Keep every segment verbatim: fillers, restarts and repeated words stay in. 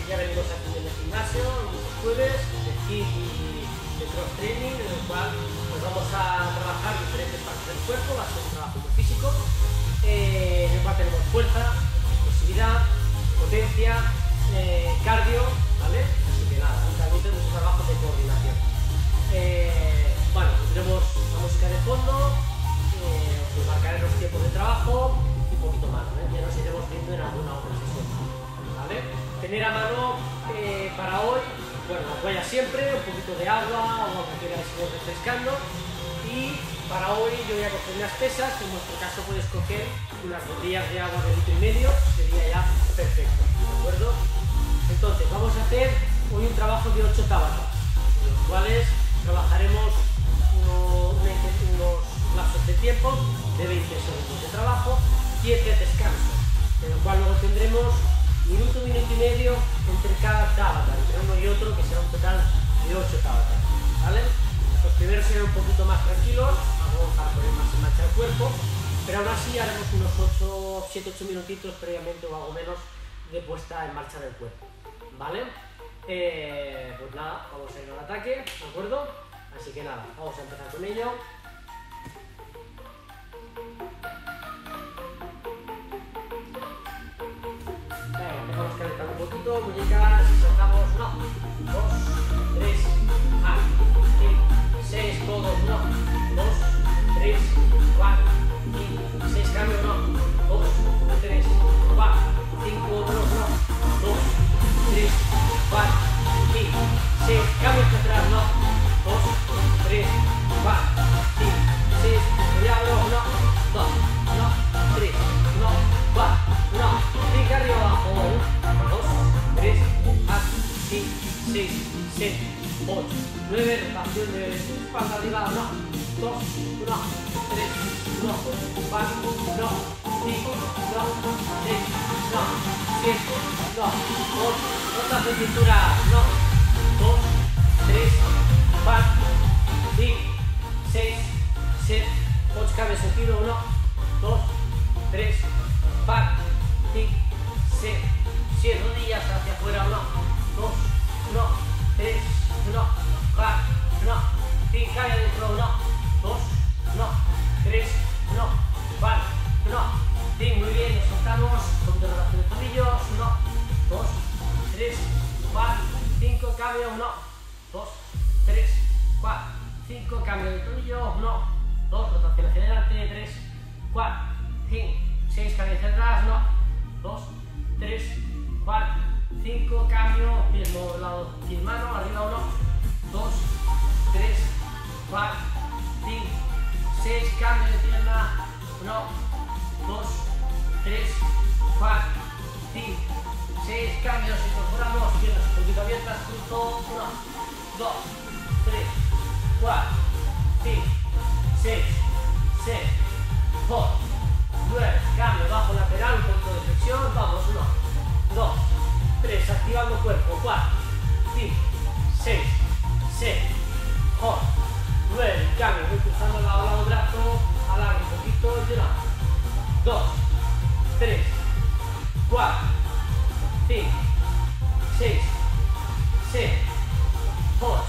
ya venimos aquí en el gimnasio, los jueves, de hit y de cross training, en el cual pues vamos a trabajar diferentes partes del cuerpo, va a ser un trabajo muy físico, eh, en el cual tenemos fuerza, explosividad, potencia, eh, cardio, ¿vale? Así que nada, también tenemos un trabajo de coordinación. Eh, bueno, tendremos la música de fondo, eh, os marcaré los tiempos de trabajo y un poquito más, ¿vale? Ya nos iremos viendo en alguna otra sesión, ¿vale? Tener a mano eh, para hoy, bueno, la toalla siempre, un poquito de agua o lo que queráis ir refrescando, y para hoy yo voy a coger unas pesas, en vuestro caso podéis coger unas botellas de agua de litro y medio, sería ya perfecto, ¿de acuerdo? Entonces vamos a hacer hoy un trabajo de ocho tabatas, en los cuales trabajaremos uno, unos lapsos de tiempo de veinte segundos de trabajo, siete descansos, en el cual luego tendremos minuto, minuto y medio entre cada tabata, entre uno y otro, que será un total de ocho tabatas, ¿vale? Los primeros serán un poquito más tranquilos, algo para poner más en marcha el cuerpo, pero aún así haremos unos siete ocho minutitos previamente o algo menos de puesta en marcha del cuerpo, ¿vale? Eh, pues nada, vamos a ir al ataque, ¿de acuerdo? Así que nada, vamos a empezar con ello. Venga, empezamos a calentar un poquito, muñecas, saltamos uno, dos, tres, ah, cinco, seis, todos, uno, dos, tres, cuatro, cinco, seis, cambio, uno, dos, tres, cuatro, cinco, uno, uno, dos, tres, cuatro, cinco, seis, cambio hacia atrás, uno, dos, tres, cuatro, cinco, seis, cuidado, uno, dos, uno, tres, uno, cuatro, uno, cinco, arriba, abajo, uno, dos, tres, cuatro, cinco, seis, siete, ocho, nueve, rotación de espalda arriba, uno, dos, uno, tres, uno, cuatro, uno, cinco, uno, seis, uno, siete, uno, ocho, rotación de cintura, uno, dos, tres, cuatro, cinco, seis, siete, ocho, cambio de sentido, uno, dos, tres, cuatro, cinco, seis, siete, rodillas hacia afuera, uno, dos, uno, tres, uno, cuatro, uno, cinco, cambio dentro, uno, dos, uno, tres, uno, cuatro, uno, cinco, muy bien, nos soltamos, con de rotación de tobillos, uno, dos, tres, cuatro, cinco, cambio, uno, dos, tres, cuatro, cinco, cambio de tobillo, uno, dos, rotación hacia adelante, tres, cuatro, cinco, seis, cambio hacia atrás, uno, dos, tres, cuatro, cinco, cambio, mismo lado, sin mano, arriba, uno, dos, tres, cuatro, cinco, seis, cambio de pierna, uno, dos, tres, cuatro, cinco, seis, cambios, incorporamos, piernas un poquito abiertas, justo, uno, dos, tres, cuatro, cinco, seis, siete, ocho, nueve, cambio, bajo lateral, un poquito de flexión, vamos, uno, dos, tres, activando cuerpo, cuatro, cinco, seis, siete, ocho, nueve, cambio, voy cruzando lado a lado brazo, alargo un poquito, y uno, dos, tres, cuatro, cinco, seis, siete, ocho,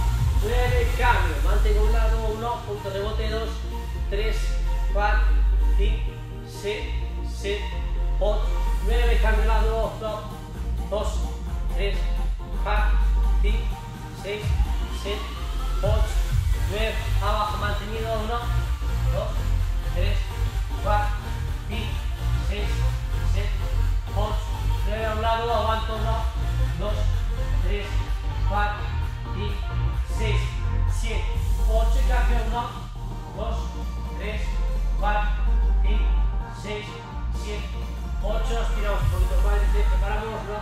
nueve, cambio, mantengo un lado, uno, punto de rebote, dos, tres, cuatro, cinco, seis, siete, ocho, nueve, cambio lado, uno, dos, tres, cuatro, cinco, seis, siete, ocho, nueve, abajo mantenido, uno, dos, tres, cuatro, cinco, seis, siete, ocho, nueve, a un lado, aguanto, uno, dos, tres, cuatro, cinco, seis, siete, ocho, cambio, uno, dos, tres, cuatro, cinco, seis, siete, ocho, estiramos un poquito más, preparamos, uno,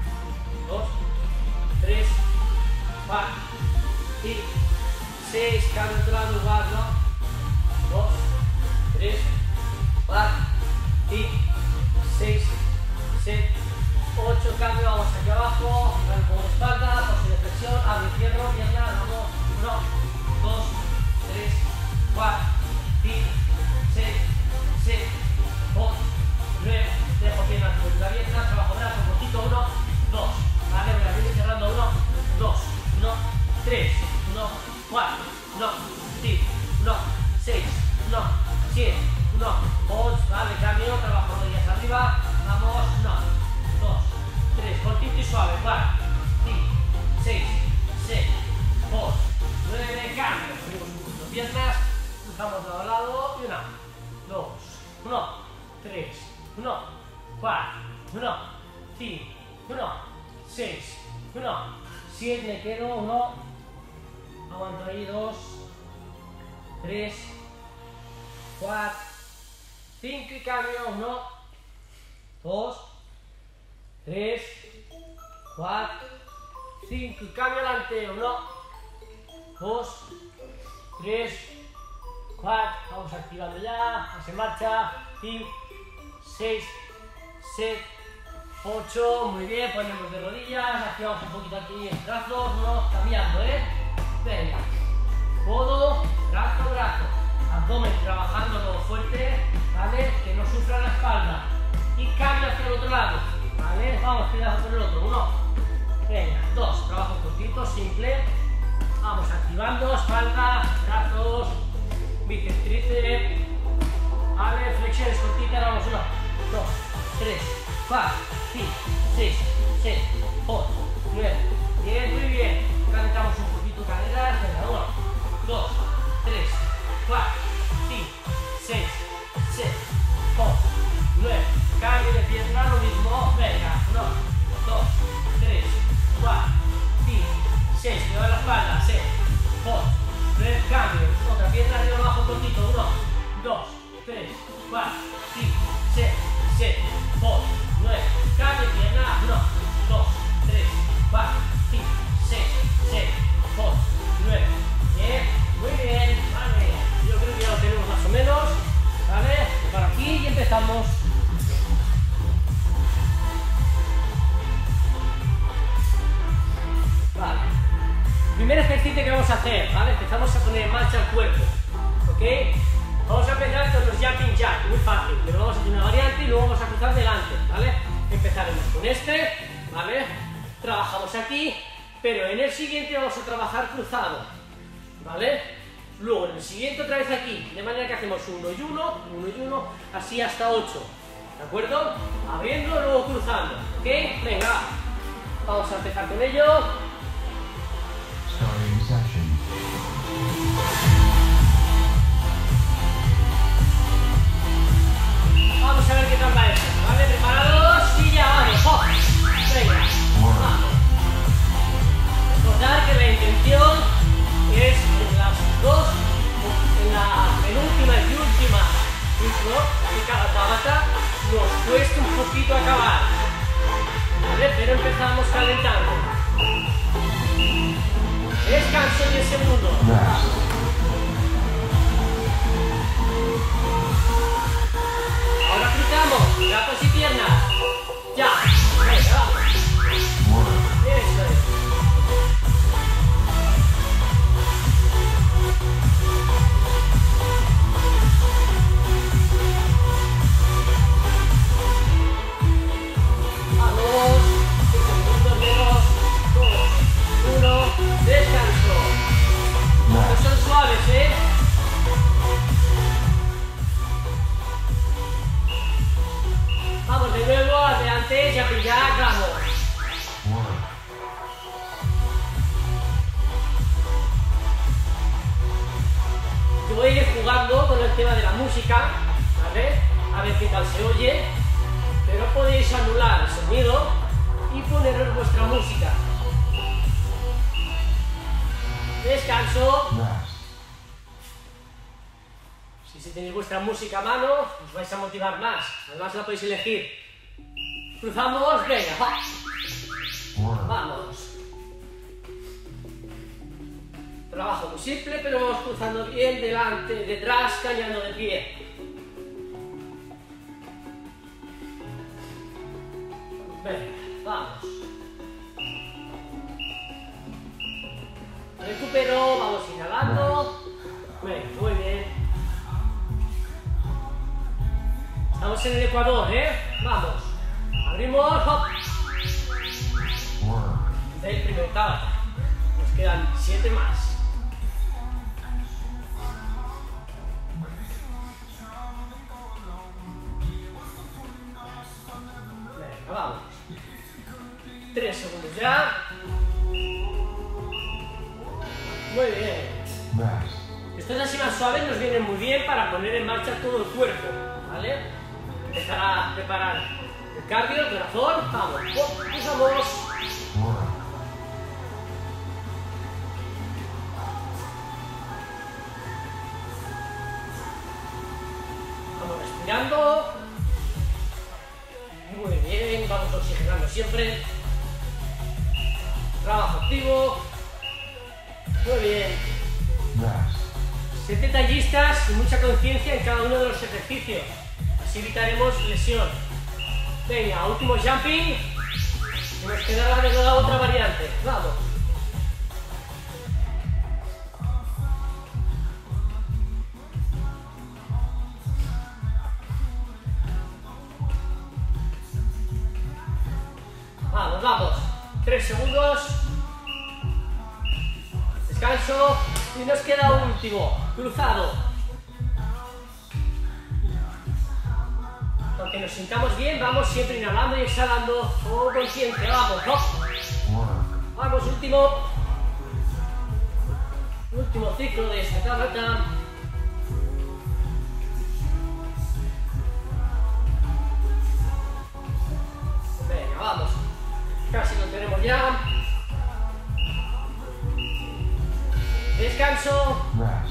dos, tres, cuatro, cinco, seis, cambio otro lado, lugar, uno, dos, tres, cuatro, cinco, seis, siete, ocho, cambio, vamos aquí abajo, con la espalda, paso de flexión, abro y cierro, pierna, vamos, uno, dos, tres, cuatro, cinco, seis, siete, ocho, nueve, dejo piernas muy abiertas, trabajo brazo, un poquito, uno, dos, cuatro, uno, cinco, uno, seis, uno, siete, uno, ocho, vale, cambio, trabajo rodillas arriba, vamos, uno, dos, tres, cortito y suave, cuatro, cinco, seis, seis, ocho, nueve, cambio, subimos un poquito piernas, cruzamos de lado a lado y una, dos, uno, tres, uno, cuatro, uno, cinco, uno, seis, uno, siete, me quedo, uno, aguanto ahí, dos, tres, cuatro, cinco y cambio, uno, dos, tres, cuatro, cinco y cambio adelante, uno, dos, tres, cuatro, vamos activando ya, vamos en marcha, cinco, seis, siete, ocho, muy bien, ponemos de rodillas, activamos un poquito aquí en brazos, uno, cambiando, ¿eh? Venga, codo, brazo, brazo, abdomen trabajando todo fuerte, ¿vale? Que no sufra la espalda, y cambio hacia el otro lado, ¿vale? Vamos, cuidado con el otro, uno, venga, dos, trabajo cortito, simple, vamos activando, espalda, brazos, bíceps, tríceps, vale, flexiones cortitas, vamos, uno, dos, tres, cuatro, cinco, seis, siete, ocho, nueve, diez, muy bien, calentamos un poquito caderas, venga, uno, dos, tres, cuatro, cinco, seis, siete, ocho, nueve, cambio de pierna, lo mismo, venga, uno, dos, tres, cuatro, cinco, seis, lleva la espalda, siete, ocho, nueve, cambio, otra pierna arriba abajo cortito, uno, dos, tres, cuatro, cinco, seis, siete, ocho, nueve, cambio de pierna, uno, dos, tres, cuatro, cinco, seis, siete, ocho, nueve, diez, muy bien, vale, yo creo que ya lo tenemos más o menos, vale, para aquí y empezamos. Vale, primer ejercicio que vamos a hacer, vale, empezamos a poner en marcha el cuerpo, ok, vamos a empezar con los jumping jack, muy fácil, pero vamos a hacer una variante y luego vamos a cruzar delante, vale, empezaremos con este, vale, trabajamos aquí, pero en el siguiente vamos a trabajar cruzado, vale, luego en el siguiente otra vez aquí, de manera que hacemos uno y uno, uno y uno, así hasta ocho, ¿de acuerdo? Abriendo, luego cruzando, ok, venga, vamos a empezar con ello. Starting session. Vamos a ver qué tal va esto, ¿vale? ¿Preparados? Y ya vamos, ¡oh! Venga, vamos. Recordar que la intención es en las dos, en la penúltima y última ciclo de cada tabata, nos cuesta un poquito acabar, ¿vale? Pero empezamos calentando. Descanso diez segundos. Ahora cruzamos, brazos y piernas. Ya, venga, vamos. Eso es. Vamos, cinco segundos menos, dos, uno, descanso. Estos son suaves, ¿eh? Vamos de nuevo, adelante, ya pillar, vamos. Yo voy a ir jugando con el tema de la música, ¿vale? A ver qué tal se oye, pero podéis anular el sonido y poneros vuestra música. Descanso. Si tenéis vuestra música a mano, os vais a motivar más. Además la podéis elegir. Cruzamos, venga, va. Vamos. Trabajo muy simple, pero vamos cruzando bien, delante, detrás, cambiando de pie. Venga, vamos. Recupero, vamos inhalando. Venga, muy bien. Estamos en el Ecuador, ¿eh? Vamos. Abrimos, hop. Del primer tabata. Nos quedan siete más. Muy bien. Estos así más suaves nos vienen muy bien para poner en marcha todo el cuerpo, ¿vale? Empezar a preparar el cardio, el corazón, vamos, pulsamos. Vamos respirando. Muy bien, vamos oxigenando siempre. Trabajo activo. Muy bien. Sed detallistas y mucha conciencia en cada uno de los ejercicios. Así evitaremos lesión. Venga, último jumping. Y nos quedará de la otra variante. Vamos. Vamos, vamos. Tres segundos. Descanso. Y nos queda último. Cruzado. Aunque nos sintamos bien, vamos siempre inhalando y exhalando con conciencia. Vamos, ¿no? Vamos, último. Último ciclo de esta tabata. Venga, vamos. Casi lo tenemos ya. Descanso.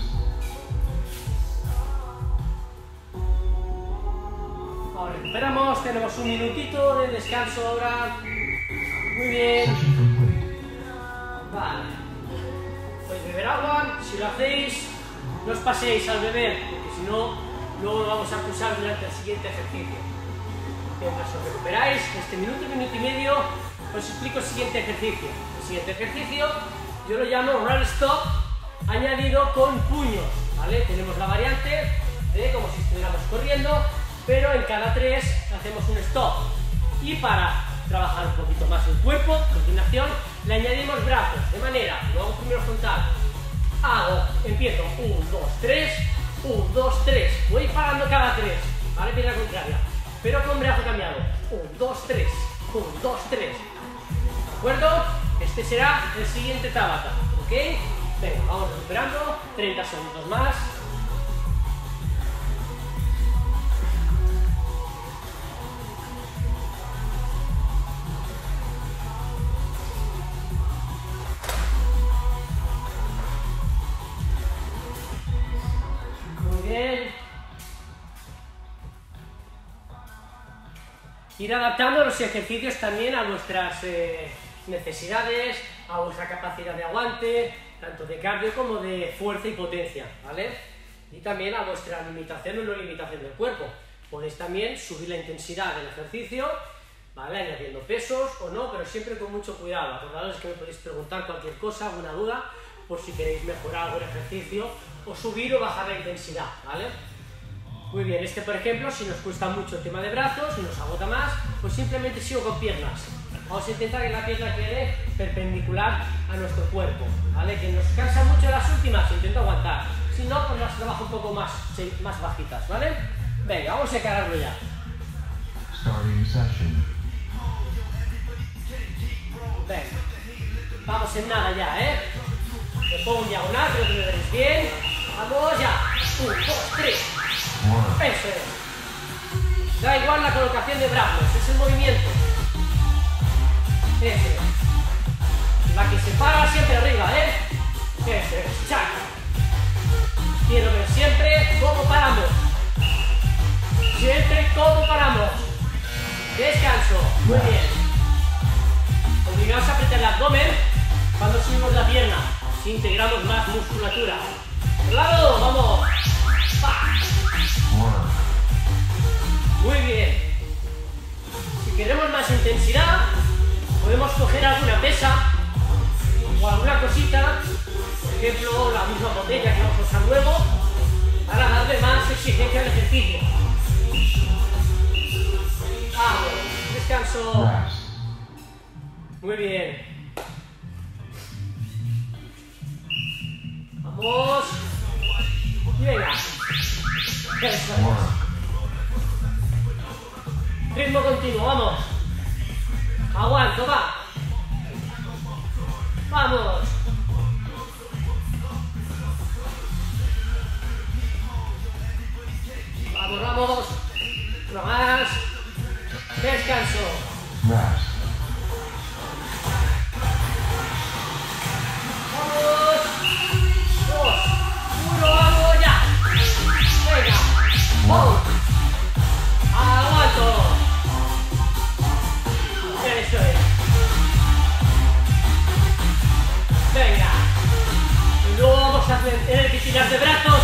Ahora recuperamos, tenemos un minutito de descanso ahora. Muy bien. Vale. Podéis beber agua, si lo hacéis, no os paséis al beber, porque si no, luego lo vamos a acusar durante el siguiente ejercicio. Mientras os recuperáis, este minuto, minuto y medio, os explico el siguiente ejercicio. El siguiente ejercicio yo lo llamo Run Stop añadido con puños, ¿vale? Tenemos la variante de como si estuviéramos corriendo, pero en cada tres hacemos un stop. Y para trabajar un poquito más el cuerpo, a continuación, le añadimos brazos, de manera, lo hago primero frontal, hago, empiezo, uno, dos, tres, uno, dos, tres, voy parando cada tres, ¿vale? Pierna contraria, pero con brazo cambiado, uno, dos, tres, uno, dos, tres, ¿de acuerdo? Este será el siguiente Tabata, ¿ok? Venga, vamos recuperando, treinta segundos más. Muy bien. Ir adaptando los ejercicios también a vuestras eh, necesidades, a vuestra capacidad de aguante, tanto de cardio como de fuerza y potencia, ¿vale? Y también a vuestra limitación o no limitación del cuerpo. Podéis también subir la intensidad del ejercicio, ¿vale? Añadiendo pesos o no, pero siempre con mucho cuidado. Acordaos que me podéis preguntar cualquier cosa, alguna duda, por si queréis mejorar algún ejercicio, o subir o bajar la intensidad, ¿vale? Muy bien, este por ejemplo, si nos cuesta mucho el tema de brazos, si nos agota más, pues simplemente sigo con piernas. Vamos a intentar que la pierna quede perpendicular a nuestro cuerpo, ¿vale? Que nos cansa mucho las últimas, intento aguantar. Si no, pues las trabajo un poco más, más bajitas, ¿vale? Venga, vamos a encararlo ya. Venga, vamos en nada ya, ¿eh? Me pongo un diagonal, creo que me veréis bien. Vamos ya. uno, dos, tres. Eso es. Da igual la colocación de brazos, es el movimiento. Eso es. La que se para siempre arriba, ¿eh? Eso es. Chac. Quiero ver siempre cómo paramos. Siempre cómo paramos. Descanso. Muy bien. Obligaos a apretar el abdomen cuando subimos la pierna. Así integramos más musculatura. Al lado, vamos. ¡Pa! Muy bien. Si queremos más intensidad, podemos coger alguna pesa o alguna cosita, por ejemplo, la misma botella que vamos a usar luego, para darle más exigencia al ejercicio. Vamos, descanso. Muy bien. Vamos. Y venga. Eso es. Ritmo continuo, vamos. Aguanto, va. Vamos. Tiras de brazos.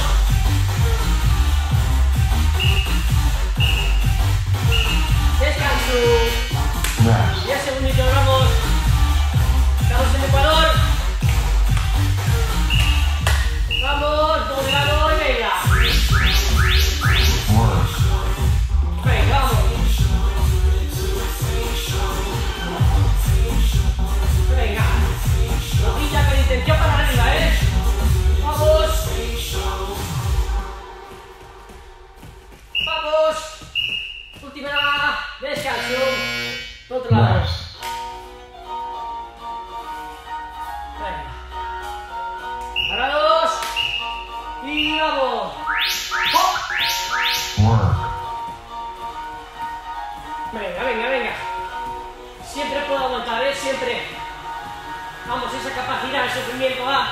Descanso. diez segunditos, vamos. Estamos en Ecuador. Vamos, doble lado y venga. Venga, vamos. Venga. Rodilla penitencia para arriba, ¿eh? Vamos. Vamos. Última. Descanso. Otro lado. Venga. Parados. Y vamos. ¡Oh! Venga, venga, venga. Siempre puedo aguantar, ¿eh? Siempre. Vamos, esa capacidad, ese sufrimiento, va.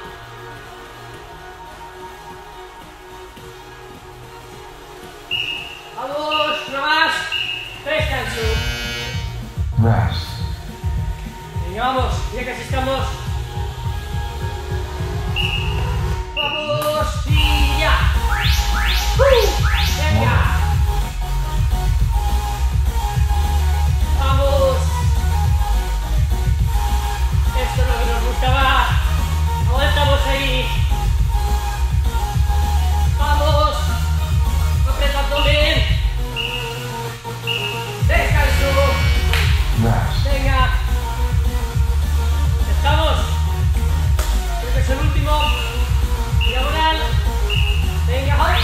Vamos, una más. Descanso. Venga, vamos, ya casi estamos. Vamos, y ya. ¡Uh! Venga. Vamos. Esto es lo que nos gustaba. Aguantamos ahí. Vamos. Aprieta abdomen. Descanso. Venga. Estamos. Creo que es el último. Diagonal. Venga, hop.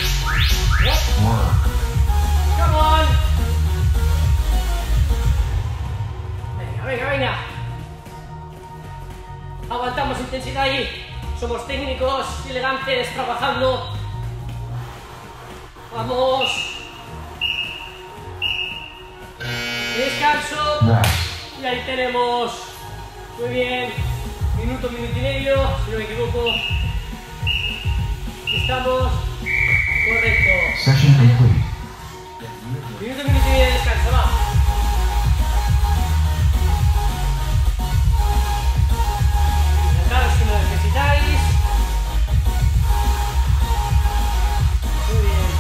Come on. Venga, venga, venga. Aguantamos intensidad ahí. Somos técnicos y elegantes trabajando. Vamos. Descanso. Y ahí tenemos. Muy bien. Minuto, minuto y medio, si no me equivoco. Estamos. Correcto. Session complete. Minuto, minuto y medio de descanso, va. Sentaros si lo necesitáis. Muy bien.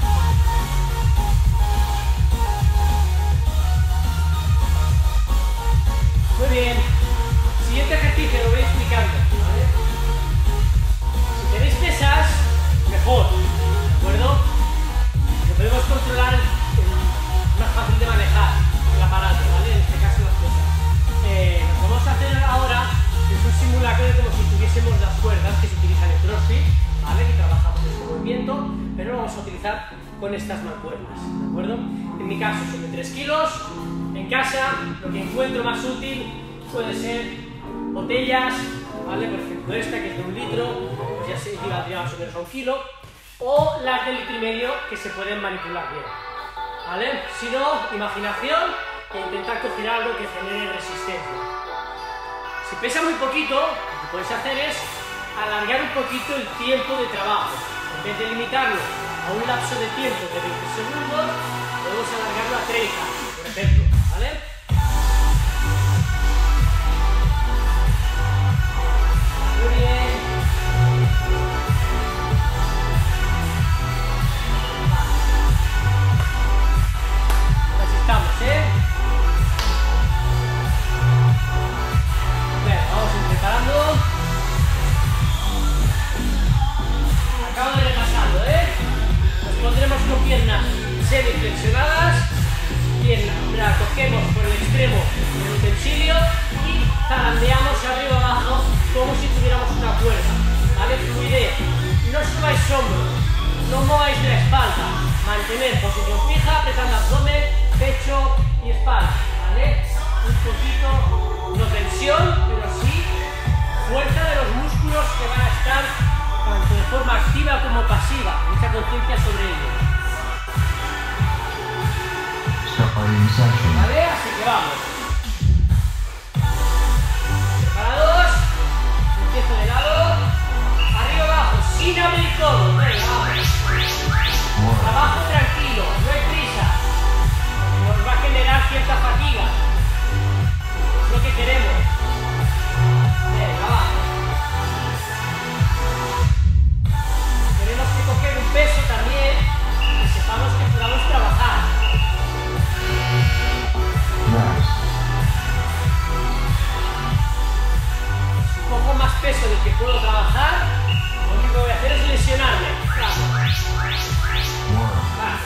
Muy bien. Siguiente ejercicio, lo voy explicando, ¿vale? Si tenéis pesas, mejor, ¿de acuerdo? Lo podemos controlar, es más fácil de manejar el aparato, ¿vale? En este caso las pesas. Eh, lo que vamos a hacer ahora es un simulacro de como si tuviésemos las cuerdas que se utilizan en CrossFit, ¿vale? Que trabajamos este movimiento, pero lo vamos a utilizar con estas mancuernas, ¿de acuerdo? En mi caso son de tres kilos. En casa, lo que encuentro más útil puede ser botellas, ¿vale? Por ejemplo esta que es de un litro, pues ya se equivaldría más o menos a un kilo, o las de litro y medio que se pueden manipular bien, ¿vale? Si no, imaginación e intentar coger algo que genere resistencia. Si pesa muy poquito, lo que podéis hacer es alargar un poquito el tiempo de trabajo. En vez de limitarlo a un lapso de tiempo de veinte segundos, podemos alargarlo a treinta, por ejemplo, ¿vale? Muy bien. Así estamos, ¿eh? Bueno, vamos a ir preparando. Acabo de repasarlo, ¿eh? Nos pondremos con piernas semiflexionadas. Pierna, la cogemos por el extremo del utensilio y zarandeamos arriba abajo como si tuviéramos una cuerda, ¿vale? Fluidez. No subáis hombros, no mováis la espalda. Mantener posición fija, apretando abdomen, pecho y espalda, ¿vale? Un poquito, no tensión, pero sí fuerza de los músculos que van a estar tanto de forma activa como pasiva. Mucha conciencia sobre ello. ¿Vale? Así que vamos. Preparados. Empiezo de lado. Arriba abajo, sin abrir codo. Venga, vamos. Trabajo tranquilo, no hay prisa. Nos va a generar cierta fatiga. Es lo que queremos. Venga, va. peso del que puedo trabajar, lo único que voy a hacer es lesionarme. Vale.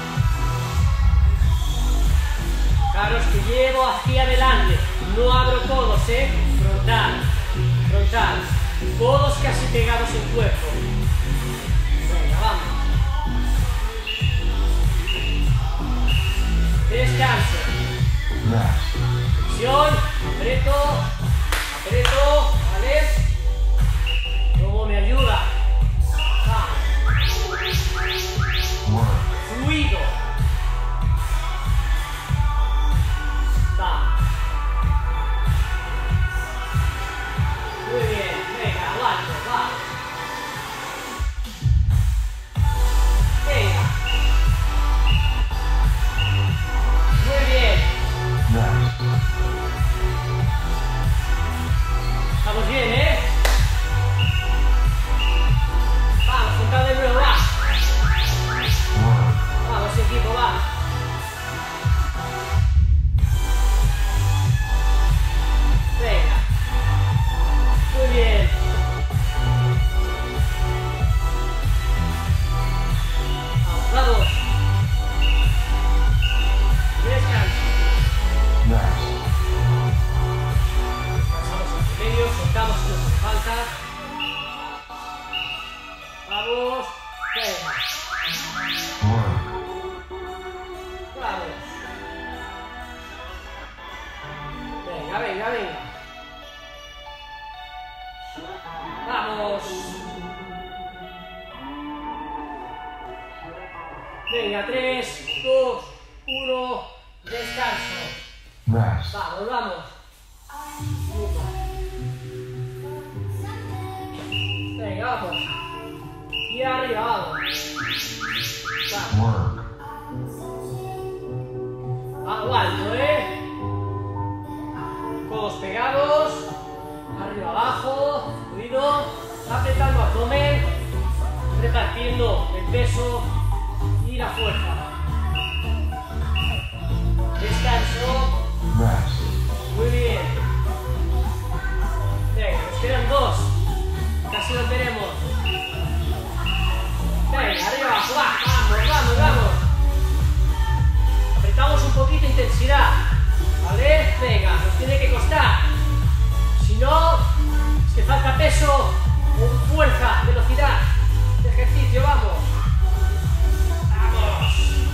Fijaros que llevo hacia adelante, no abro codos, ¿eh? Frontal, frontal, codos casi pegados al cuerpo. Venga, vamos. Descanso. Flexión, aprieto, aprieto, ¿vale? ¿Cómo me ayuda? Vamos. Fluido. Vamos. Muy bien, venga, aguanto, vamos. Venga. Muy bien. Estamos bien, ¿eh? Vamos, sentado de nuevo, va. Vamos, equipo, va. Venga. Muy bien. Vamos, vamos. Descanso. Descansamos entre medio, soltamos si nos hace falta. Vamos. Venga. Vamos. Venga, venga, venga. Vamos. Venga, tres, dos, uno, descanso. Vamos, vamos. Venga, vamos. Y arriba, vamos. Vamos. Aguanto, ¿eh? Codos pegados. Arriba, abajo. Fluido. Apretando abdomen. Repartiendo el peso y la fuerza. Descanso. Muy bien. Venga, nos quedan dos. Casi lo tenemos. Venga, arriba, abajo, va. Vamos, vamos, vamos. Apretamos un poquito de intensidad. ¿Vale? Venga, nos tiene que costar. Si no, es que falta peso, fuerza, velocidad de ejercicio. Vamos. Vamos.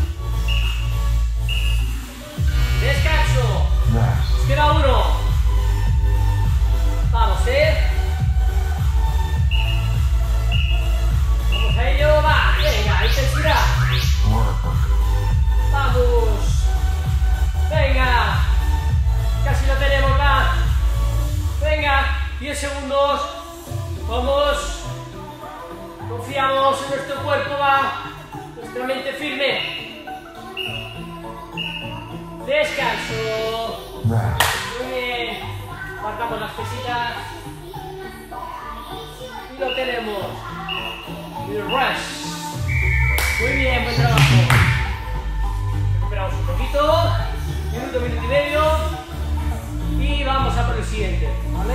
Descanso. Nos queda uno. Vamos, ¿eh? Vamos a ello, va. Venga, intensidad. Vamos. Venga. Casi lo tenemos, va. Venga, diez segundos. Vamos. Confiamos en nuestro cuerpo, va. Nuestra mente firme. Descanso. Muy bien. Apartamos las pesitas. Y lo tenemos. Y rest. Muy bien, buen trabajo. Recuperamos un poquito. Minuto, minuto y medio. Y vamos a por el siguiente. ¿Vale?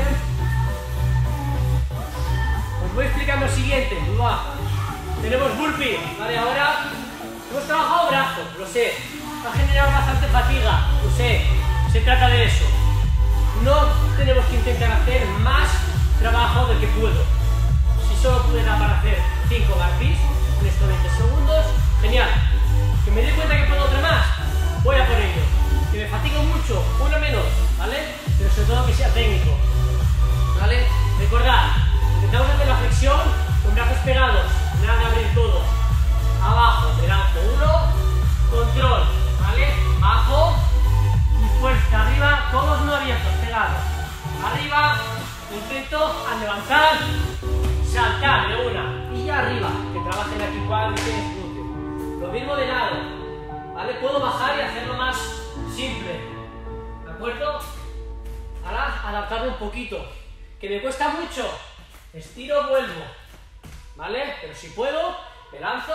Os voy explicando el siguiente. Tenemos burpee. Vale, ahora hemos trabajado brazos, lo sé. Ha generado bastante fatiga, lo sé, se trata de eso. No tenemos que intentar hacer más trabajo del que puedo. Si solo pude dar para hacer cinco burpees en estos veinte segundos, genial. Que me dé cuenta que puedo otra más, voy a por ello. Que me fatigo mucho, uno menos, ¿vale? Pero sobre todo que sea técnico, ¿vale? Recordad, intentamos hacer la flexión con brazos pegados, nada de abrir todos. Abajo, me lanzo uno, control. ¿Vale? Bajo y fuerza arriba, todos no abiertos, pegados. Arriba, intento a levantar, saltar de una y ya arriba, que trabajen aquí cuádriceps, glúteos. Lo mismo de lado, ¿vale? Puedo bajar y hacerlo más simple, ¿de acuerdo? Ahora adaptarlo un poquito, que me cuesta mucho, estiro, vuelvo, ¿vale? Pero si puedo, me lanzo,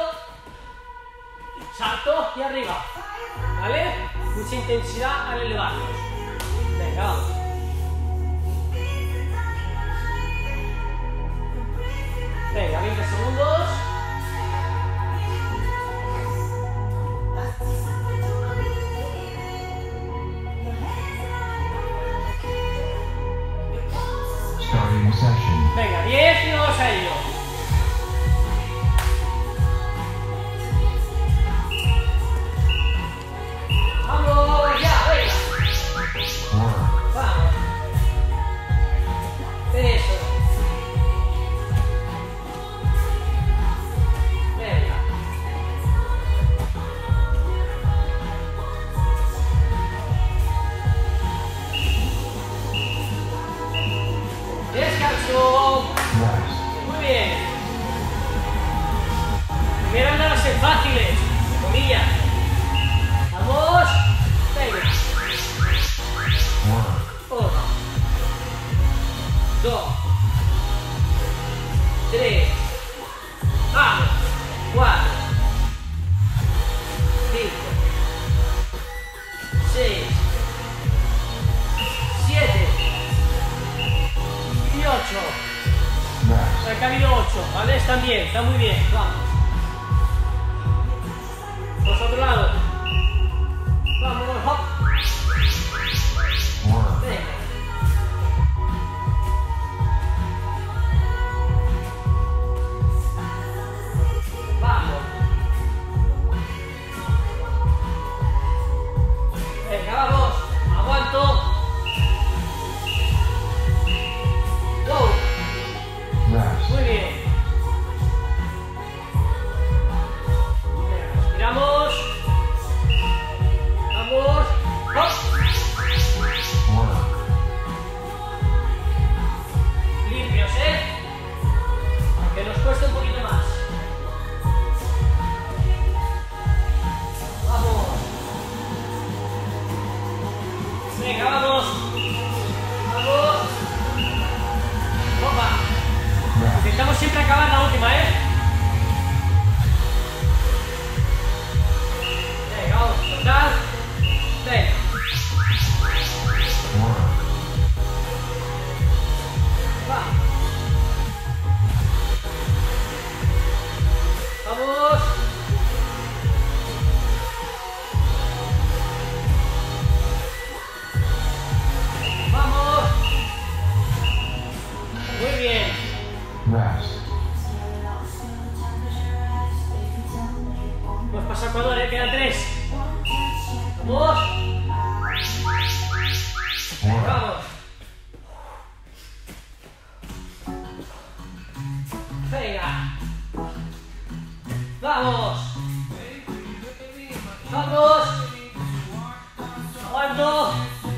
salto y arriba, ¿vale? Mucha intensidad al elevarlos. Venga, vamos. Venga, diez y vamos a ello. Vamos, ya, venga. Vamos. Eso. Venga. Descanso. Muy bien. Primero andan a ser fáciles, comillas. Vamos. Venga. Uno. Dos. Tres. Vamos. Cuatro. Cinco. Seis. Siete. Y ocho. Acá ha habido ocho, ¿vale? Están bien, están muy bien. Vamos. Por otro lado. Vamos, hop. Venga. Vamos. Venga, vamos. Aguanto. Wow. Muy bien. Respiramos. Vamos. Hop. Limpios, ¿eh? Aunque nos cueste un poquito más. Vamos. Venga, vamos. Vamos. Opa. Intentamos siempre acabar la última, ¿eh? Venga, vamos. Total. Venga. Va. Vamos. Vamos. Muy bien. Pues pasa Ecuador, ¿eh? Quedan tres. Vamos. Vamos. Venga. Vamos. Vamos. Aguanto.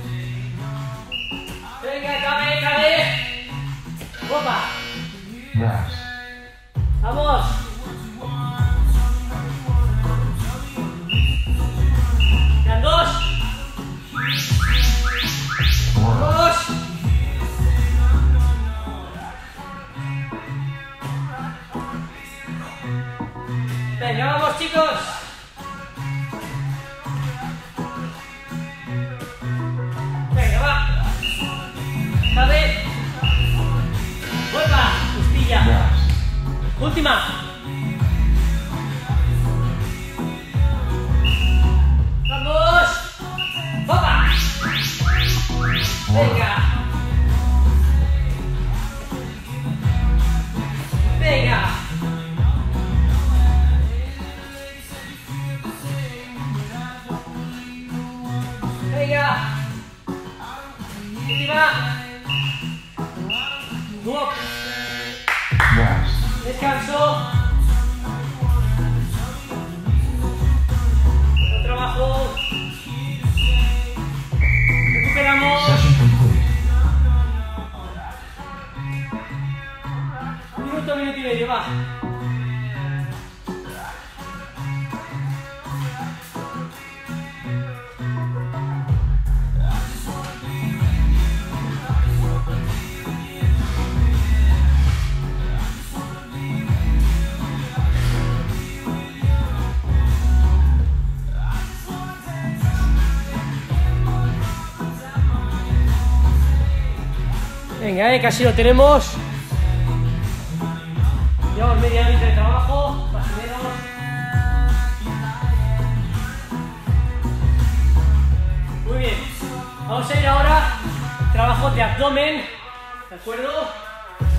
Venga, cabe, cabe. Opa. Vamos. Quedan dos. Dos. Venga, vamos, chicos. Venga, va. Cabe. Vuelva. Costilla. Última. Vamos. ¡Opa! Venga. Venga. Venga. Última. Walk. Descanso. Buen trabajo. Recuperamos. Minuto, minuto y medio, va. Venga, eh, casi lo tenemos. Llevamos media horita de trabajo, más o menos. Muy bien. Vamos a ir ahora a trabajo de abdomen, ¿de acuerdo?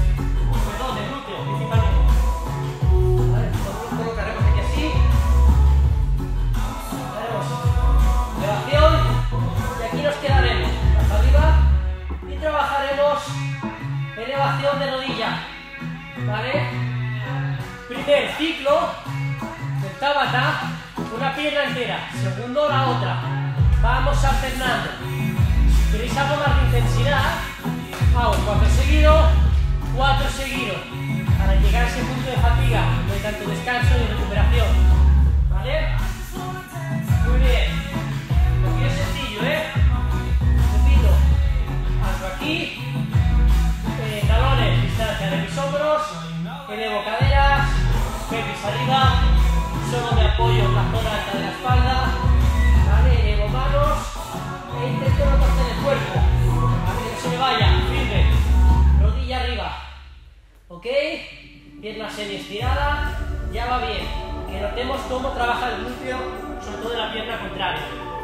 ya, ¿vale? Primer ciclo del Tabata, una pierna entera, segundo la otra, vamos alternando. Si queréis algo más de intensidad, hago cuatro seguidos, cuatro seguidos, para llegar a ese punto de fatiga, no hay tanto descanso ni recuperación, ¿vale? Muy bien, lo quiero sencillo, ¿eh? Repito, hago aquí, eh, talones, distancia de mis hombros, elevo caderas, pelvis arriba, solo me apoyo en la zona alta de la espalda, ¿vale? Elevo manos e intento no torcer el cuerpo, para que no se me vaya, firme, rodilla arriba, ¿ok? Pierna semi estirada, ya va bien, que notemos cómo trabaja el glúteo, sobre todo en la pierna contraria.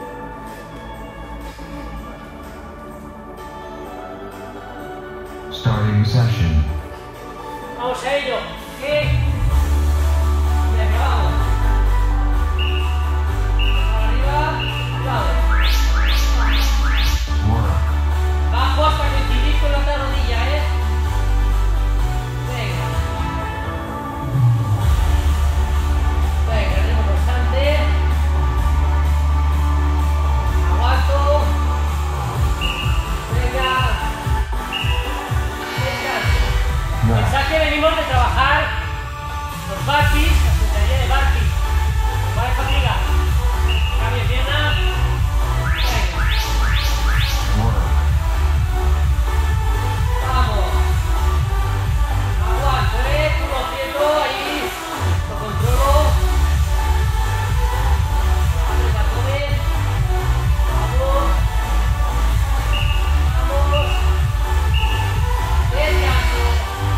Starting session. Vamos a ello, ¿ok? Y acabamos. Arriba, vamos. Bajo hasta coincidir con la otra rodilla, ¿eh? Venga. Venga, ritmo constante. Aguanto. Venga. Descanso. Pensad que venimos de trabajar los burpees, la sentadilla de burpees. Vale, fatiga. Cambio de pierna. Vamos. Aguanto, eh. Culo quieto, ahí. Lo controlo. Abre el abdomen. Vamos. Vamos. Descanso.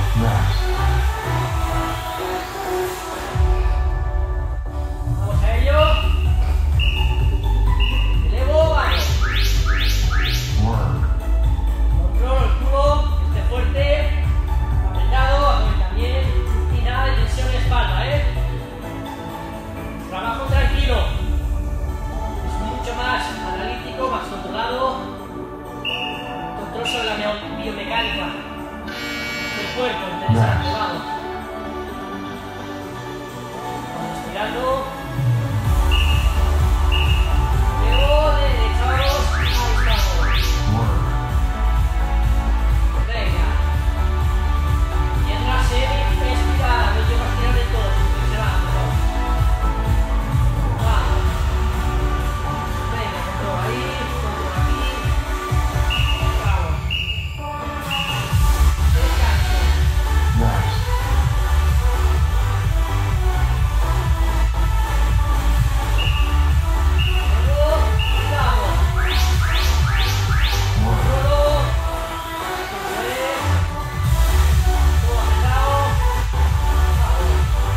Vamos a ello. Elevo, vale. Controlo el culo, que esté fuerte, apretado, abdomen también, y nada de tensión en la espalda, ¿eh? Trabajo tranquilo, es mucho más analítico, más controlado, control sobre la biomecánica del cuerpo, interesante, vamos. Vamos estirando. Luego de derechados, ahí estamos. Venga. Pierna semi estirada, no llevo a estirar de todo, si se va, vamos. Vamos. Venga, control ahí, control aquí. Vamos. Descanso. Luego, vamos. Controlo. Eso es. Todo apretado. Vamos.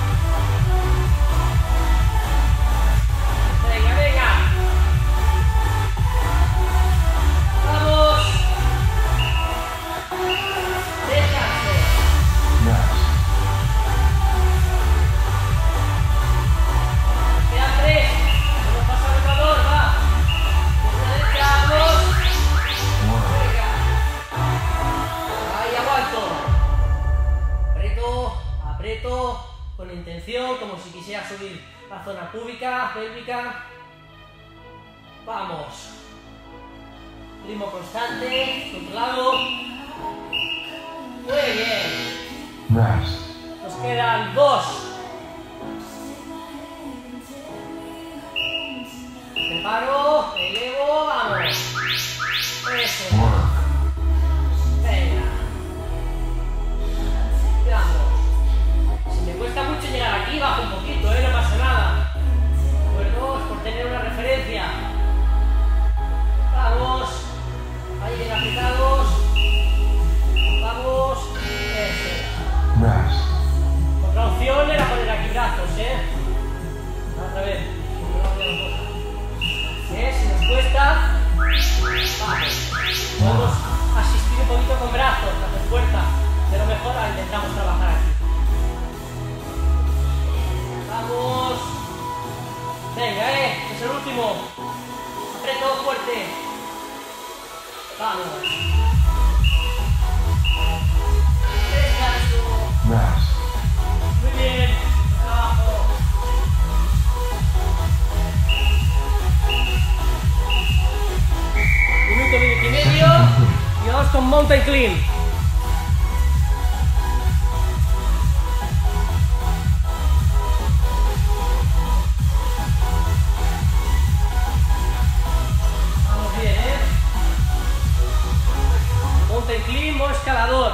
Venga, venga. Vamos. Descanso. Quedan tres. Hemos pasado el valor, va. Desde la derecha, vamos. Venga. Ahí aguanto. Aprieto, aprieto con intención, como si quisiera subir la zona púbica, pélvica. Vamos. Ritmo constante, controlado. Muy bien. Nos quedan dos. Preparo, elevo, vamos. Eso. Venga. Vamos. Si me cuesta mucho llegar aquí, bajo un poquito, ¿eh? No pasa nada. ¿De acuerdo? Es por tener una referencia. Vamos. Ahí bien apretados. Vamos. Eso. Otra opción era poner aquí brazos, ¿eh? Otra vez. ¿Eh? Si nos cuesta, vamos. Podemos asistir un poquito con brazos, hacer fuerza, pero mejor la intentamos trabajar aquí. Vamos. Venga, eh. Es el último. Aprieto fuerte. Vamos. Descanso. mountain clean. Vamos bien, ¿eh? Mountain clean o escalador.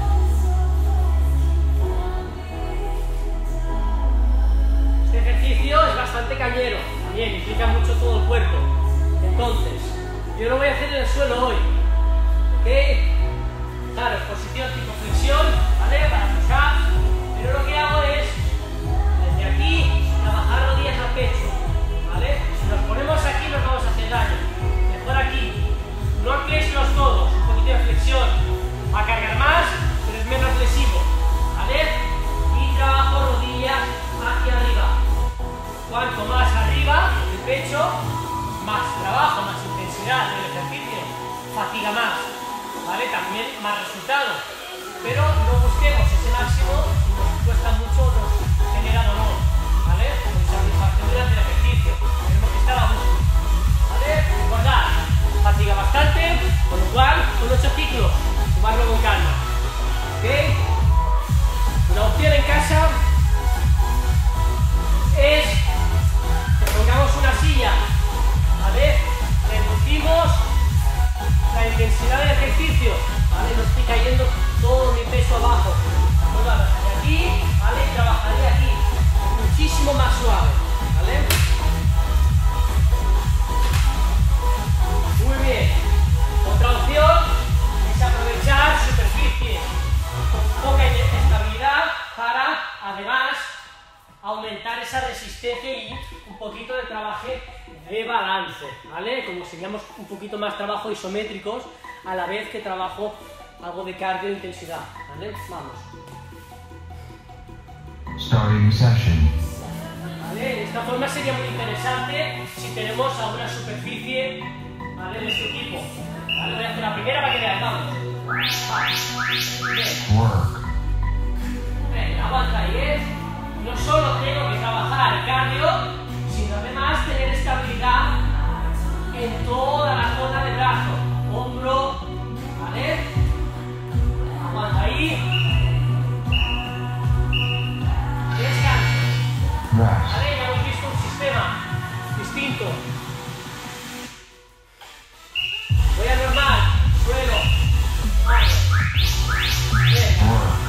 Este ejercicio es bastante cañero, también implica mucho todo el cuerpo. Entonces, yo lo voy a hacer en el suelo hoy. ¿Ok? Claro, posición tipo flexión, ¿vale? Para push-up. Pero lo que hago es, desde aquí, trabajar rodillas al pecho, ¿vale? Si nos ponemos aquí nos vamos a hacer daño. Mejor aquí. No ampliéis los codos, un poquito de flexión. Va a cargar más, pero es menos lesivo, ¿vale? Y trabajo rodillas hacia arriba. Cuanto más arriba el pecho, más trabajo, más intensidad del ejercicio, fatiga más, ¿vale? También más resultado, pero no busquemos ese máximo si nos cuesta mucho, nos genera dolor, ¿vale? Con insatisfacción durante el ejercicio, tenemos que estar a gusto, ¿vale? Recordad, fatiga bastante, con lo cual, con ocho ciclos, tomarlo con calma, ¿ok? Una opción en casa es que pongamos una silla, ¿vale? Reducimos la intensidad del ejercicio, ¿vale? No estoy cayendo todo mi peso abajo. Pues vamos hacia aquí, ¿vale? Y trabajaré aquí, muchísimo más suave, ¿vale? Muy bien. Otra opción es aprovechar superficies con poca estabilidad para, además, aumentar esa resistencia y un poquito de trabajo de balance, ¿vale? Como enseñamos un poquito más trabajo isométricos a la vez que trabajo algo de cardio de intensidad, ¿vale? Vamos. Starting session. ¿Vale? De esta forma sería muy interesante si tenemos alguna superficie, ¿vale? De este tipo. ¿Vale? Voy a hacer la primera para que veáis, vamos. Bien. Work. Venga, aguanta ahí, ¿eh? No solo tengo que trabajar el cardio, sino además tener estabilidad en toda la zona del brazo, hombro, ¿vale? Aguanta ahí. Descanso. Rest. ¿Vale? Ya hemos visto un sistema distinto. Voy a normal, suelo, mano. Bien. Work.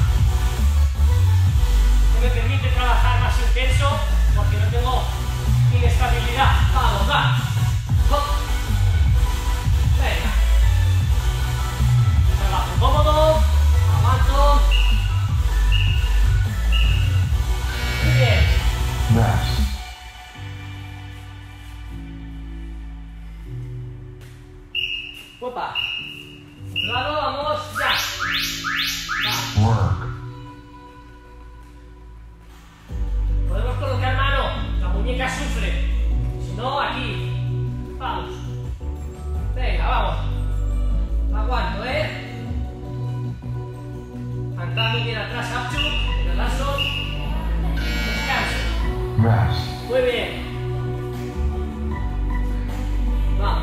Me permite trabajar más intenso porque no tengo inestabilidad. Vamos, va. Hop. Venga. Trabajo cómodo. Aguanto. Muy bien. Rest. Opa. Otro lado, vamos. Ya. Va. Work. Podemos colocar mano, la muñeca sufre, si no aquí, vamos, venga, vamos, aguanto, eh, anclando bien atrás, abchu, relajo, descanso, Rest. muy bien, vamos,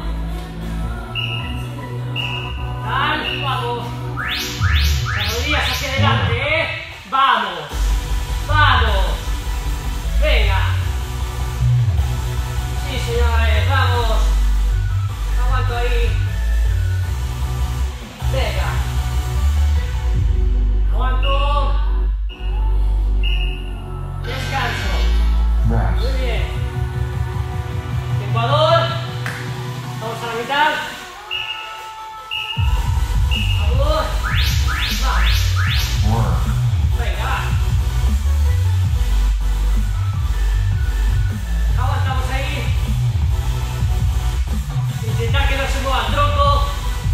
tal, vamos, las rodillas hacia adelante, eh, vamos, vamos. Venga. Sí, señores, vamos. Aguanto ahí. Venga. Aguanto. Descanso. Rest. Muy bien. Ecuador. Vamos a la mitad. Vamos. Vamos. Work. Venga, va. Aguantamos ahí. Intentar que no se mueva el tronco.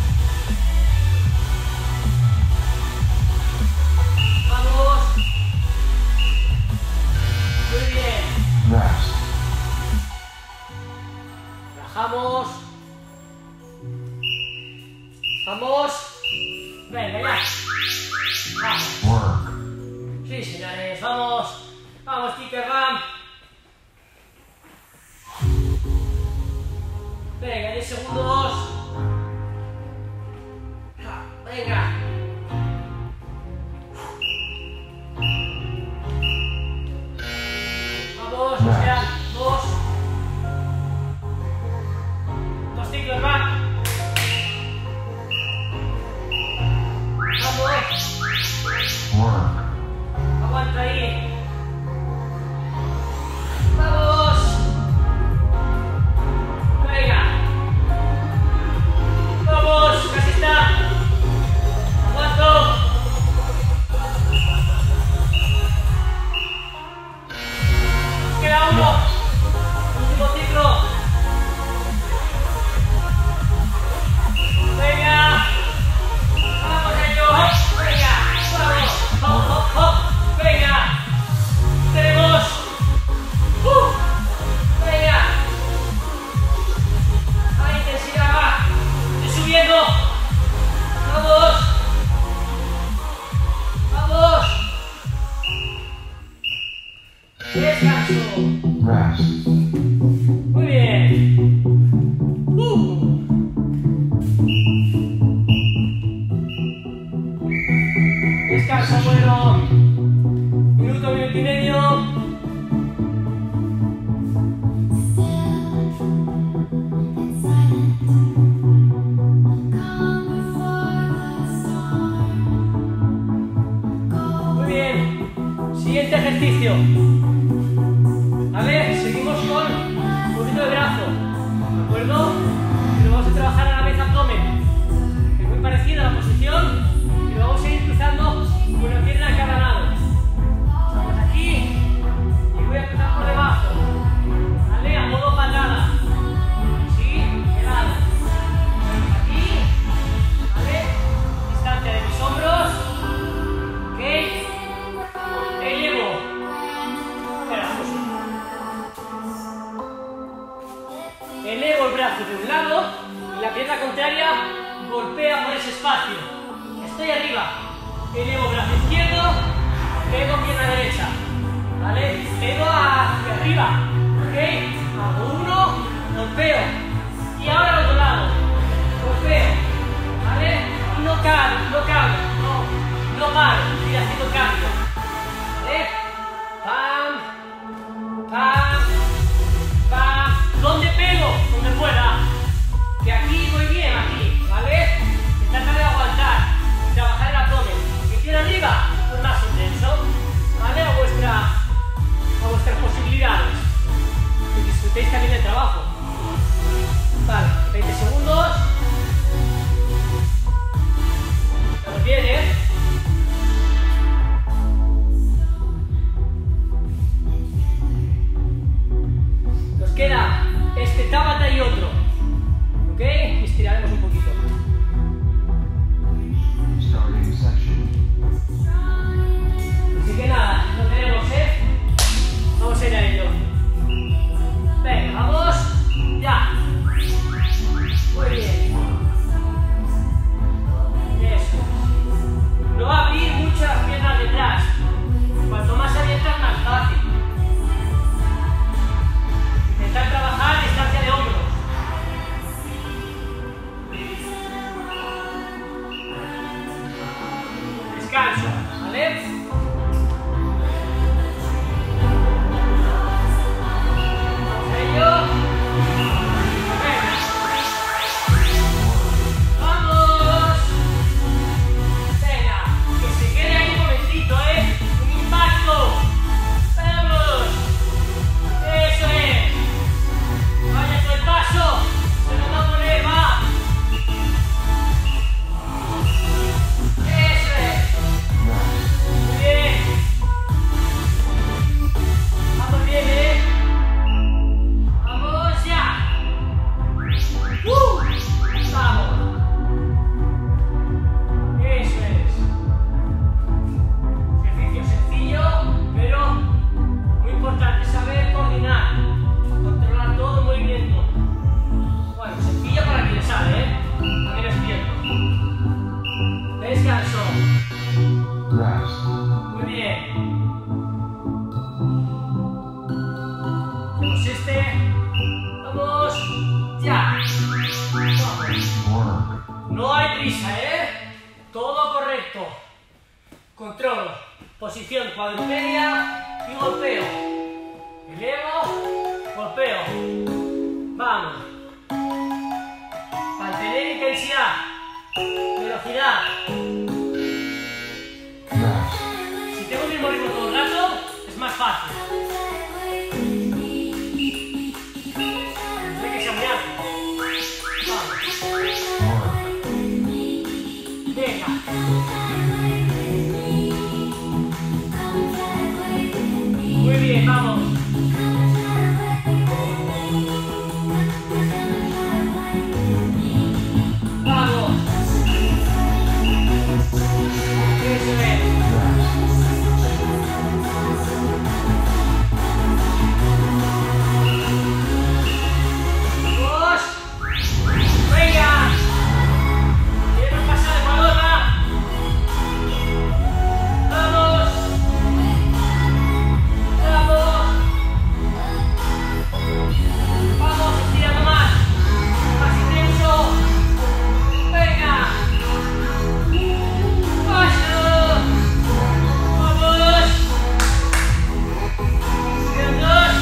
Vamos. Muy bien. Rest. Relajamos. Vamos. Venga, ya. Vamos. Work. Sí, señores, vamos. Vamos, kicker ramp. Venga, diez segundos. Venga. Work. Aguanta ahí. Vamos. Venga. Vamos, casi está. Aguanto. Queda uno. Último ciclo. Venga. Vamos a ello. Venga. Vamos. Hop, hop, hop. Venga. Tenemos. Uh. Venga. Hay intensidad, va. Estoy subiendo. Vamos. Vamos. Descanso. Rest. Muy bien. Uh. Descanso, bueno. Minuto, minuto y medio. Muy bien. Siguiente ejercicio. A ver, seguimos con un poquito de brazo. ¿De acuerdo? Pero vamos a trabajar a la vez abdomen. Es muy parecida a la posición, pero vamos a ir cruzando una pierna a cada lado. Estamos aquí y voy a cruzar por debajo. ¿Vale? A modo patada. ¿Sí? De lado. Aquí. ¿Vale? Distancia de mis hombros. ¿Ok? Elevo. Espera, vamos. Elevo el brazo de un lado y la pierna contraria golpea por ese espacio. Estoy arriba. Elevo brazo izquierdo, pego pierna derecha. ¿Vale? Pego hacia arriba. ¿Ok? Hago uno, golpeo. Y ahora al otro lado. Golpeo. ¿Vale? Y no cambio, no cambio. No, no paro. Estoy haciendo cambio. ¿Vale? Pam. Pam. Pam. ¿Dónde pego? Donde pueda. Que aquí voy bien, aquí. ¿Vale? Trata de aguantar. Trabajar el abdomen. Que tiene arriba, pues más intenso. ¿Vale? A, vuestra, a vuestras posibilidades. Que disfrutéis también del trabajo. Vale, veinte segundos. Estamos bien, ¿eh? Nos queda este Tabata y otro. ¿Ok? Y estiraremos un poquito. Starting session. Así que nada, lo tenemos, ¿eh? Vamos a ir a ello. Venga, vamos. Ya. Muy bien. Eso. No abrir mucho las piernas detrás. Cuanto más abiertas, más fácil. Intentar trabajar distancia de hombros. Descanso, ¿vale? Vamos a ello. Venga. Vamos. Venga, que se quede ahí un momentito, ¿eh? Un impacto. Vamos. Eso es. Vaya con el paso. Se nos va a poner, va. Eso es. Muy bien. Vamos bien, ¿eh? Vamos ya. ¡Uh! Vamos. Eso es. Ejercicio sencillo, pero muy importante saber coordinar, controlar todo el movimiento. Bueno, sencillo para quien sabe, ¿eh? También es cierto. Descanso. Rest. Muy bien. Hacemos este. Vamos. Ya. Vamos. Work. No hay prisa, ¿eh? Todo correcto. Controlo. Posición cuadrupedia y golpeo. Elevo, golpeo. Vamos. Mantener intensidad. Velocidad. Rest. vamos. Vamos. Eso es. Dos. Venga. Quiero pasar de paloma. Vamos. Vamos. Vamos, estirando más. Más intenso. Venga. Pásalo. Vamos. Quedan dos.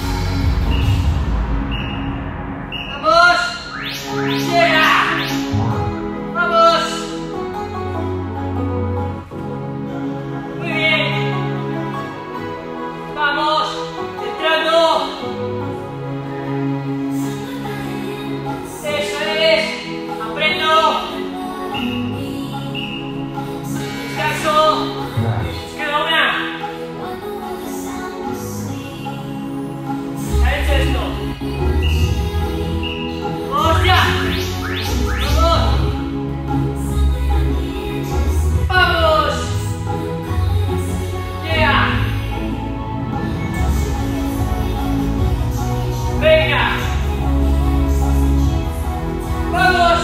Vamos. Llega. Vamos. Muy bien. Vamos. Entrando. Eso es. Aprendo. Descanso. Rest. Queda una. ¿Se ha hecho esto? ¡Vamos ya! ¡Vamos! ¡Vamos! ¡Llega! ¡Venga! ¡Vamos!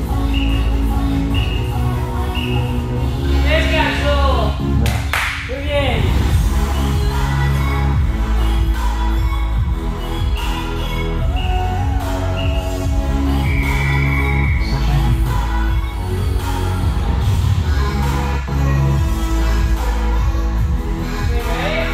¡Descanso! Rest. Muy bien. Venga, ¿eh?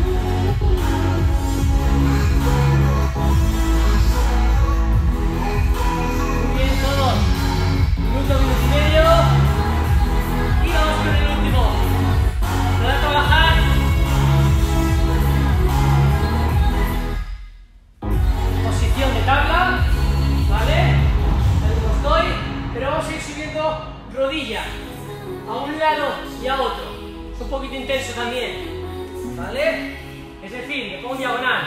Muy bien todos. Minuto, minuto y medio. Y vamos con el último. Para trabajar. Posición de tabla. ¿Vale? Ahí como estoy. Pero vamos a ir subiendo rodilla. A un lado y a otro. Es un poquito intenso también. ¿Vale? Es decir, me pongo diagonal.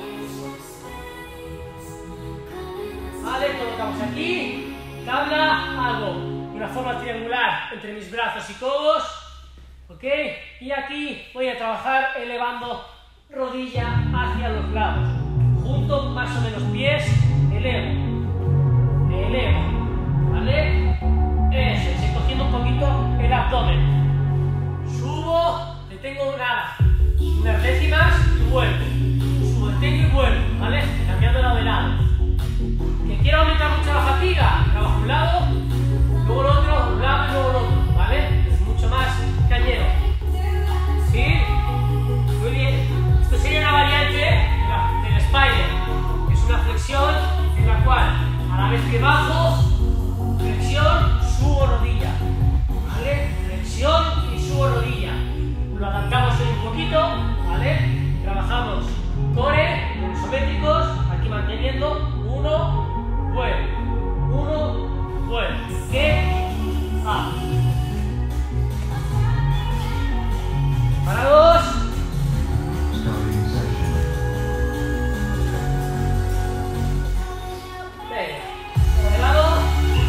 Vale, colocamos aquí. Tabla, hago una forma triangular entre mis brazos y codos. ¿Ok? Y aquí voy a trabajar elevando rodilla hacia los lados. Junto más o menos pies, elevo. Elevo. ¿Vale? Eso, es, cogiendo un poquito el abdomen. Subo, detengo nada. Unas décimas y vuelvo. Subo, detengo y vuelvo. ¿Vale? Cambiando lado de lado. Que quiero aumentar mucho la fatiga, trabajo un lado, luego el otro, un lado y luego el otro, ¿vale? Es mucho más cañero. ¿Sí? Muy bien. Esto sería una variante de la- del spider, que es una flexión en la cual a la vez que bajo, flexión, subo rodilla, ¿vale? Flexión y subo rodilla. Lo adaptamos hoy un poquito, ¿vale? Trabajamos core, isométricos, aquí manteniendo uno. Vuelve, uno, vuelve, que, a. Parados. Starting session. Venga, de lado.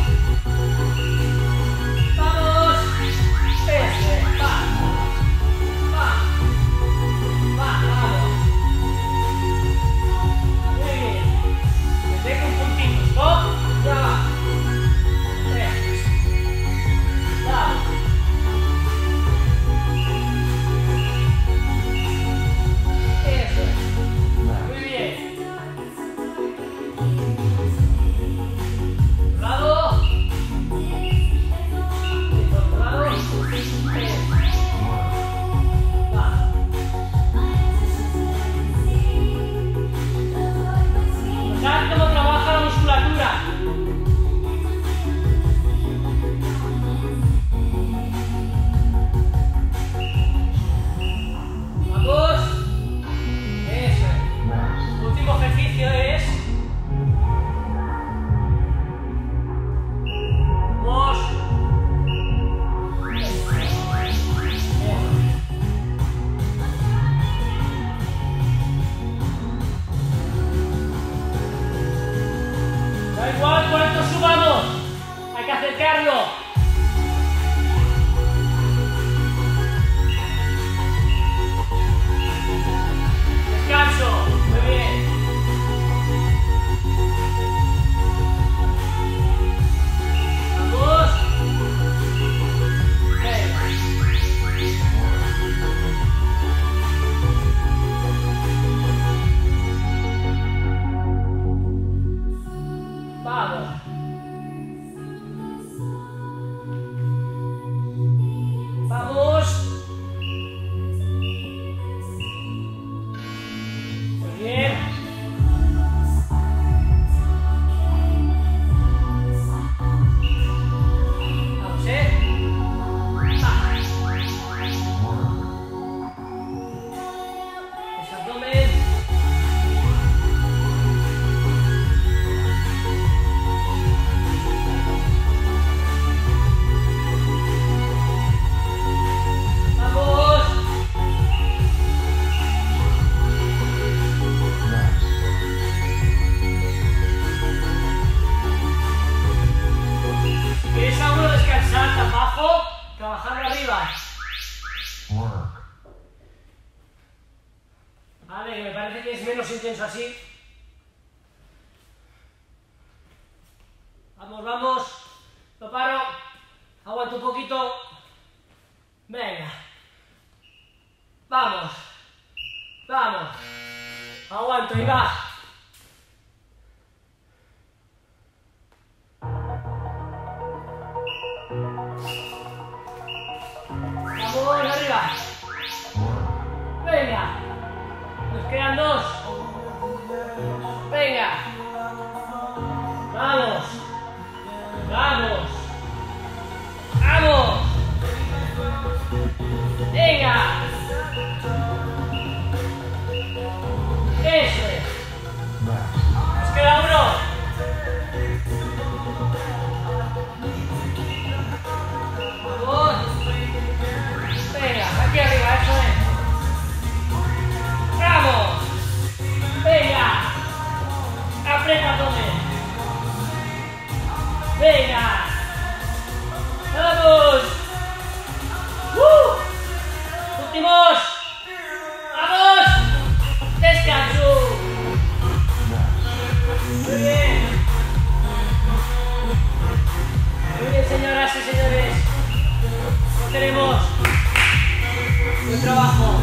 Vamos. Eso es, va. Va. Va, vamos. Muy bien. Me tengo un punto parece que es menos intenso así. Vamos, vamos. Lo paro. Aguanto un poquito. Venga. Vamos. Vamos. Aguanto y va. Vamos, arriba. Venga. Nos quedan dos. Venga. Vamos. Vamos. Vamos. Venga. Eso es. Nos queda uno. Vamos. Venga, aquí arriba, eso es. ¡Vamos! ¡Venga! ¡Aprieta, Tome! ¡Venga! ¡Vamos! ¡Uh! ¡Últimos! ¡Vamos! ¡Descanso! Muy bien. Muy bien, señoras y señores. Tenemos buen trabajo.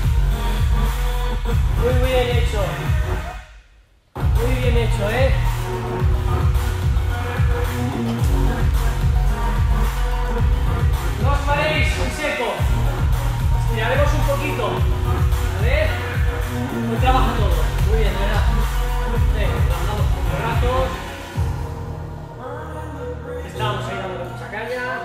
Muy, muy bien hecho. Muy bien hecho, ¿eh? No os paréis en seco. Estiraremos un poquito. A ver. Buen trabajo todo. Muy bien, de verdad. Venga, trabajamos con los brazos. Estamos ahí dando mucha caña.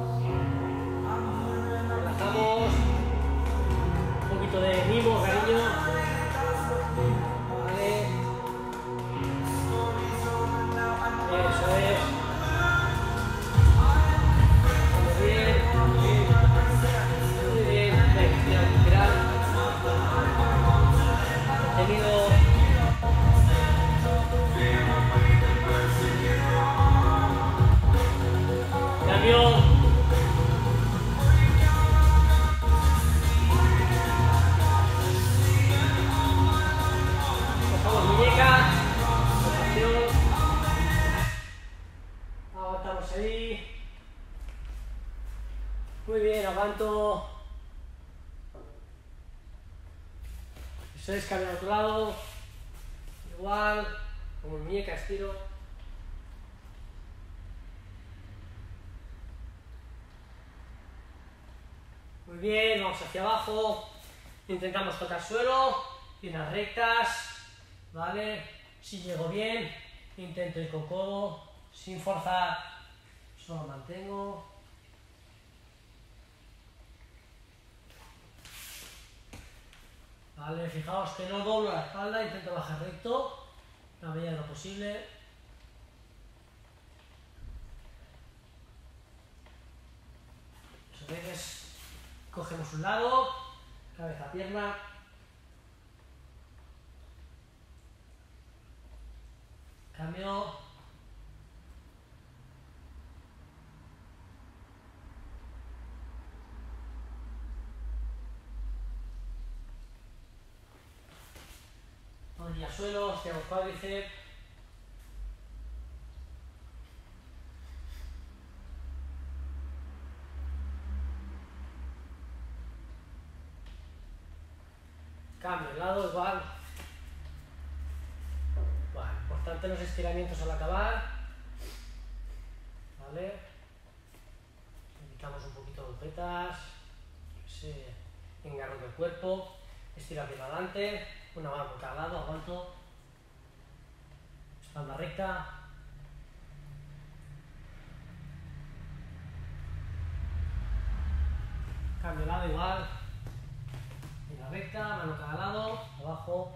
Relajamos. Un poquito de mimo, cariño. Vale. Eso es. Muy bien. Muy bien. Muy bien. Venga, estirar, estirar. Contenido. Cambio. Muñeca, rotación, aguantamos ahí, muy bien, aguanto, eso es, cambio al otro lado, igual, como muñeca, estiro, muy bien, vamos hacia abajo, intentamos tocar suelo, piernas rectas. ¿Vale? Si llego bien, intento ir con codo, sin forzar, solo mantengo. Vale, fijaos que no doblo la espalda, intento bajar recto, la medida de lo posible. A veces cogemos un lado, cabeza, pierna. Cambio. Rodilla suelo, estiramos cuádriceps. Cambio de lado, igual. Bueno, importante los estiramientos al acabar. ¿Vale? Indicamos un poquito de agujetas. Se engarro del cuerpo. Estira bien adelante. Una mano por cada lado, aguanto. Espalda recta. Cambio de lado igual. En la recta, mano cada lado, abajo.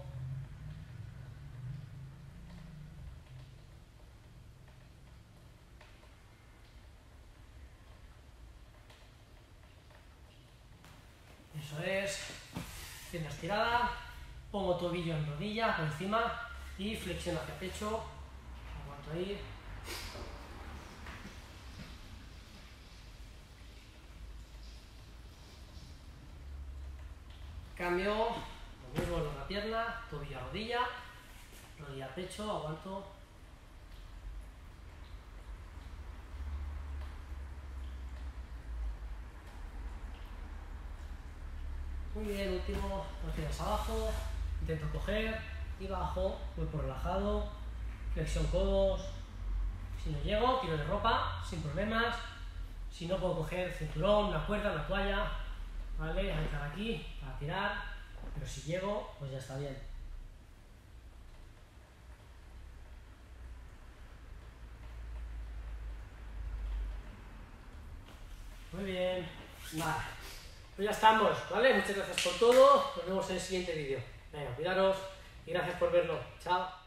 Eso es. Pierna estirada. Pongo tobillo en rodilla por encima y flexión hacia pecho. Aguanto ahí. Cambio. Lo mismo en la pierna, tobillo a rodilla, rodilla a pecho, aguanto. Muy bien, último, los pies abajo, intento coger y bajo, cuerpo relajado, flexión codos. Si no llego, tiro de ropa, sin problemas. Si no puedo coger cinturón, una cuerda, una toalla, ¿vale? A entrar aquí para tirar, pero si llego, pues ya está bien. Muy bien, vale. Pues ya estamos, ¿vale? Muchas gracias por todo. Nos vemos en el siguiente vídeo. Venga, cuidaros y gracias por verlo. Chao.